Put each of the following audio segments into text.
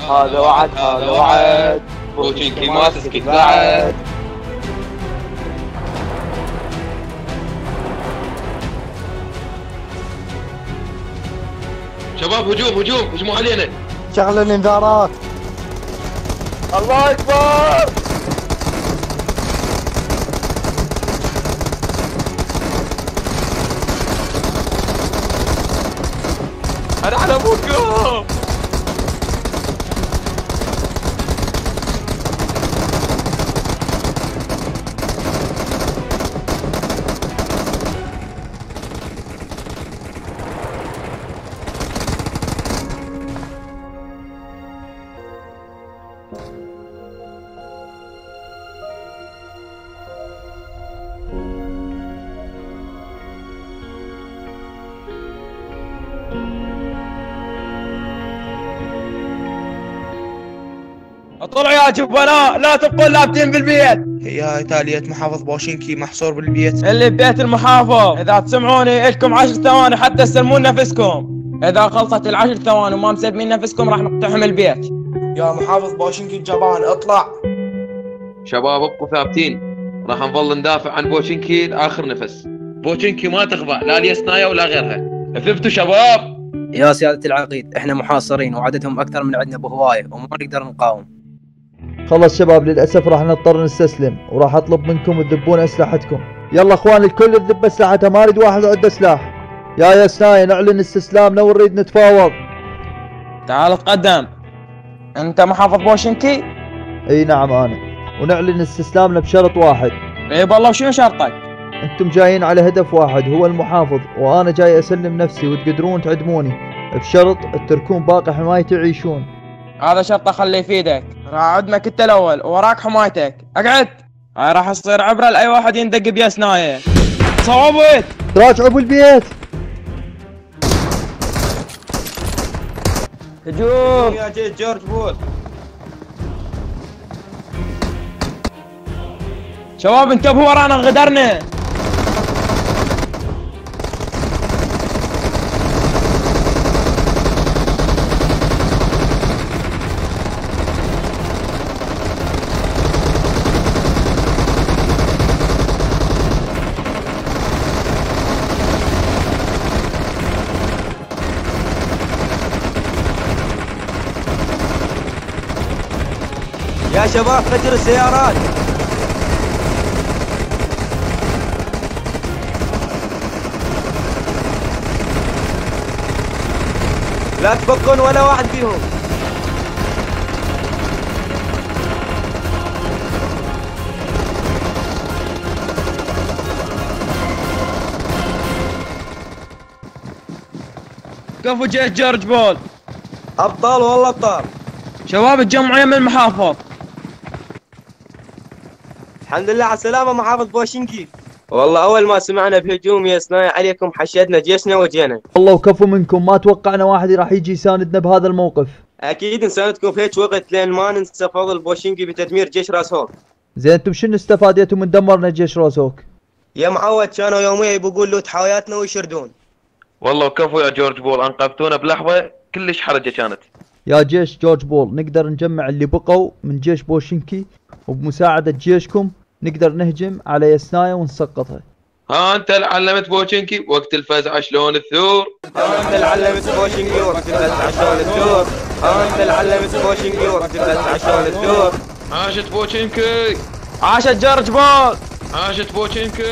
هذا وعد هذا وعد، بوشينكي ما تسكت بعد. شباب هجوم هجوم، هجموا علينا. شغل الانذارات. الله اكبر. انا على ابوكم. اطلعوا يا جبناء، لا تبقون لابتين بالبيت. يا تالية محافظ بوشينكي محصور بالبيت. اللي ببيت المحافظ اذا تسمعوني لكم 10 ثواني حتى تسلمون نفسكم. اذا خلصت ال10 ثواني وما مسلمين نفسكم راح نقتحم البيت. يا محافظ بوشينكي الجبان اطلع. شباب ابقوا ثابتين، راح نظل ندافع عن بوشينكي لاخر نفس. بوشينكي ما تخضع لا ليسنايا ولا غيرها. ثبتوا شباب. يا سيادة العقيد احنا محاصرين وعددهم اكثر من عندنا بهواية وما نقدر نقاوم. خلص شباب، للأسف راح نضطر نستسلم وراح أطلب منكم تذبون أسلحتكم. يلا أخوان الكل تذب أسلحته، ما أريد واحد عنده سلاح. يا ياسناي نعلن استسلامنا ونريد نتفاوض. تعال تقدم. انت محافظ بوشينكي؟ اي نعم انا، ونعلن استسلامنا بشرط واحد. اي بالله وشنو شرطك؟ انتم جايين على هدف واحد هو المحافظ، وانا جاي اسلم نفسي وتقدرون تعدموني بشرط تتركون باقي حمايتي يعيشون. هذا شرط اخليه في ايدك، راح اعدمك انت الاول وراك حمايتك، اقعد. هاي راح تصير عبره لاي واحد يندق بياسنايه. صوبت راجعوا بالبيت. هجوم يا جيش جورج بول. شباب انتبهوا ورانا انغدرنا. يا شباب فجر السيارات. لا تبقون ولا واحد فيهم. كفو جيش جورج بول. ابطال والله ابطال. شباب تجمعوا يم المحافظ. الحمد لله على السلامة محافظ بوشينكي. والله أول ما سمعنا بهجوم ياسناي عليكم حشدنا جيشنا وجينا. والله وكفو منكم، ما توقعنا واحد راح يجي يساندنا بهذا الموقف. أكيد نساندكم في هيك وقت لين ما ننسى فضل بوشينكي بتدمير جيش راس هوك. زين انتم شنو استفاديتوا من دمرنا جيش راس هوك؟ يا معود كانوا يوميا يبقون لوت حاوياتنا ويشردون. والله وكفو يا جورج بول، انقذتونا بلحظة كلش حرجة كانت. يا جيش جورج بول نقدر نجمع اللي بقوا من جيش بوشينكي وبمساعدة جيشكم نقدر نهجم على ياسنايا ونسقطها. ها انت اللي علمت بوشينكي وقت الفزعة شلون تثور. ها انت اللي علمت بوشينكي وقت الفزعة شلون تثور. ها انت اللي علمت بوشينكي وقت الفزعة شلون تثور. عاشت بوشينكي. عاشت جورج بول. عاشت بوشينكي.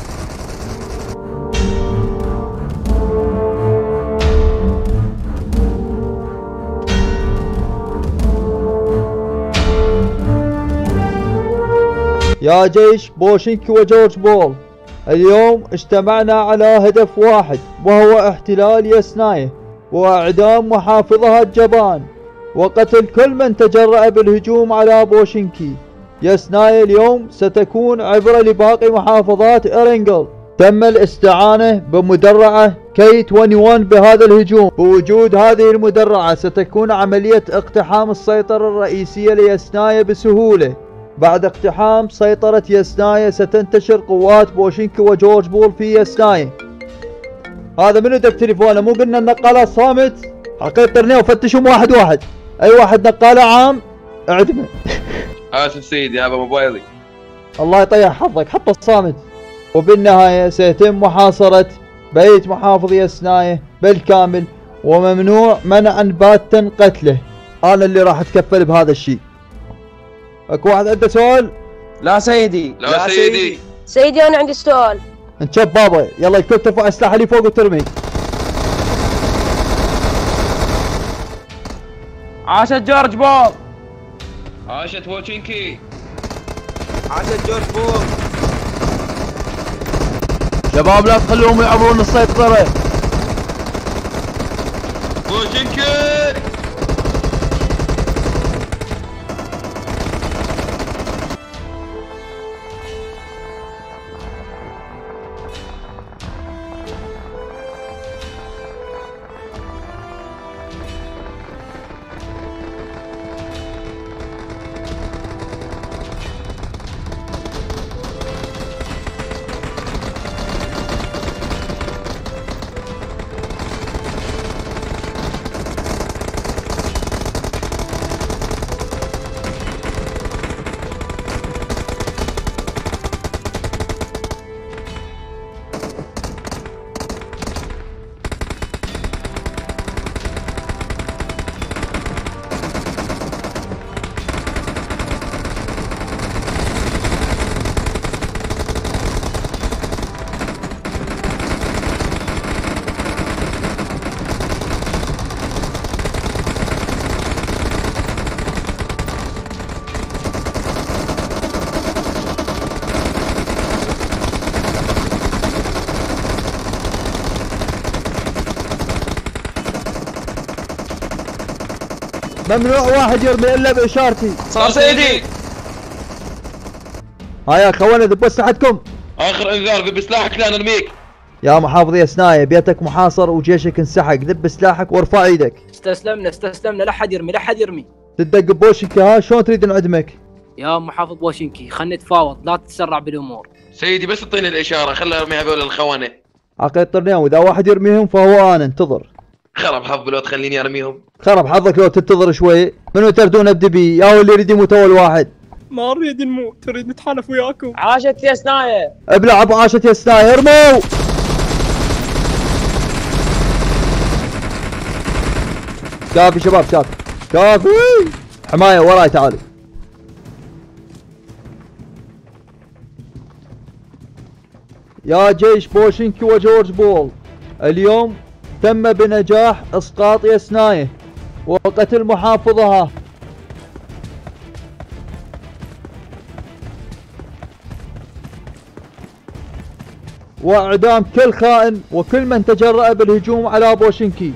يا جيش بوشينكي وجورج بول، اليوم اجتمعنا على هدف واحد وهو احتلال ياسنايا واعدام محافظها الجبان وقتل كل من تجرأ بالهجوم على بوشينكي. ياسنايا اليوم ستكون عبرة لباقي محافظات إرينغل. تم الاستعانة بمدرعة كي 21 بهذا الهجوم. بوجود هذه المدرعة ستكون عملية اقتحام السيطرة الرئيسية لياسنايا بسهولة. بعد اقتحام سيطرة ياسنايا ستنتشر قوات بوشينكي وجورج بول في ياسنايا. هذا منو دق تليفونه؟ مو قلنا النقالات صامت؟ حقيقة طرنيه وفتشهم واحد واحد. اي واحد نقاله عام اعدمه. اسف سيدي هذا موبايلي. الله يطيح حظك، حط الصامت. وبالنهاية سيتم محاصرة بيت محافظ يسنايه بالكامل، وممنوع منعا باتا قتله. انا اللي راح اتكفل بهذا الشيء. اكو واحد عنده سؤال؟ لا سيدي. لا سيدي. سيدي انا عندي سؤال. انشب بابا، يلا الكل ترفع السلاح اللي فوق وترمي. عاشت جورج بول. عاشت بوشينكي. عاشت جورج بول. شباب لا تخلوهم يعبرون السيطرة. بوشينكي. ممنوع واحد يرمي الا باشارتي. صار سيدي. هيا اخوانا ذبوا اسلحتكم. اخر انذار ذب سلاحك لا نرميك. يا محافظ يسنايه بيتك محاصر وجيشك انسحق، ذب سلاحك وارفع ايدك. استسلمنا لا حد يرمي. تدق بوشنكي، ها شلون تريد نعدمك؟ يا محافظ بوشنكي خلنا نتفاوض، لا تتسرع بالامور. سيدي بس اعطيني الاشاره خلنا ارمي هذول الخونه. عقيد طرنيان، واذا واحد يرميهم فهو انا انتظر. خرب حظ لو تخليني ارميهم. خرب حظك لو تنتظر شوي. منو تردون ابدي بي؟ يا هو اللي يريد يموت اول واحد. ما نريد نموت، نريد نتحالف وياكم. عاشت يسنايه. ابلع بعاشة يسنايه، ارموا. كافي شباب كافي. حماية وراي تعالوا. يا جيش بوشنكي وجورج بول، اليوم تم بنجاح اسقاط يسنايه وقتل محافظها. واعدام كل خائن وكل من تجرأ بالهجوم على بوشنكي.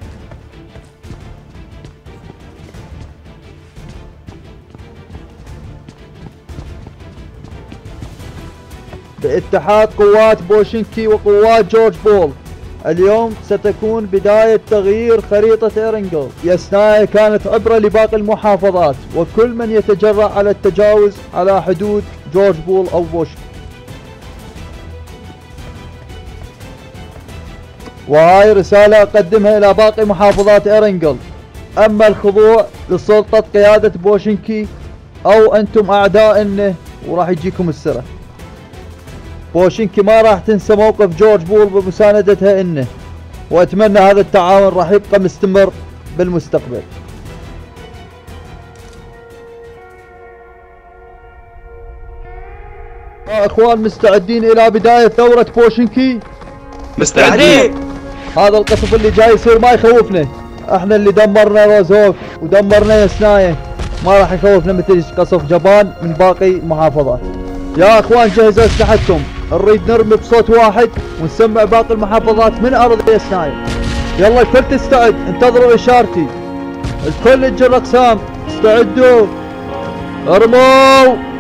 باتحاد قوات بوشنكي وقوات جورج بول، اليوم ستكون بداية تغيير خريطة إيرنغل. يسنايه كانت عبرة لباقي المحافظات وكل من يتجرأ على التجاوز على حدود جورج بول أو بوشنكي. وهاي رسالة أقدمها إلى باقي محافظات إيرنغل. أما الخضوع لسلطة قيادة بوشنكي أو أنتم أعداء إنه وراح يجيكم السرة. بوشنكي ما راح تنسى موقف جورج بول بمساندتها إنه، وأتمنى هذا التعاون راح يبقى مستمر بالمستقبل. أخوان مستعدين إلى بداية ثورة بوشنكي؟ مستعدين. هذا القصف اللي جاي يصير ما يخوفنا، احنا اللي دمرنا روزهوف ودمرنا يسنايه، ما راح يخوفنا مثل قصف جبان من باقي المحافظات. يا اخوان جهزوا اسلحتكم، نريد نرمي بصوت واحد ونسمع باقي المحافظات من ارض يسنايه. يلا الكل تستعد، انتظروا اشارتي. الكل يجر اقسام، استعدوا، ارموا.